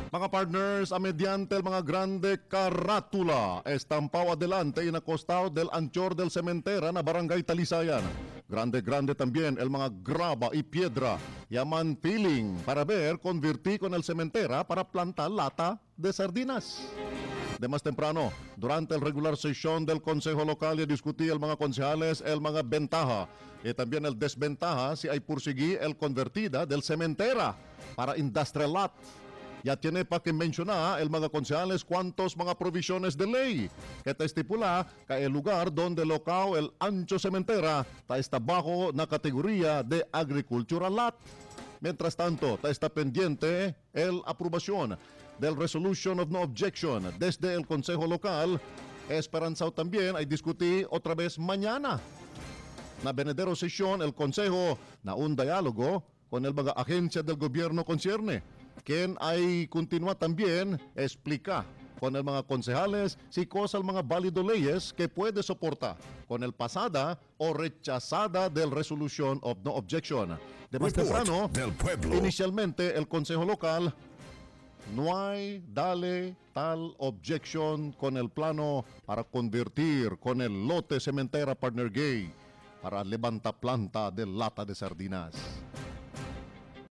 Mga partners, a mediante el mga grande carátula estampado adelante en acostado del anchor del cementera na Barangay Talisayan. Grande también el mga grava y piedra yaman filling para ver convertir con el cementera para plantar lata de sardinas. De más temprano, durante el regular sesión del Consejo Local, discutí el mga concejales el mga ventaja y también el desventaja si hay porsigui el convertida del cementera para industrial lot. Ya tiene pa que mencionar el mga concejales cuantos mga provisiones de ley que te estipula que el lugar donde locao el ancho cementera está bajo na categoría de agricultural lot. Mientras tanto, está pendiente el aprobación del Resolution of No Objection desde el Consejo Local. Esperanzado también ay discutir otra vez mañana. Na venidero sesión el Consejo na un diálogo con el mga agencia del gobierno concierne. Quien ay continúa también explica con el mga concejales si cosa el mga válido leyes que puede soportar con el pasada o rechazada del Resolution of No Objection. De más temprano, inicialmente el Consejo Local no hay dale tal objection con el plano para convertir con el lote cementera Partner Gay para levantar planta de lata de sardinas.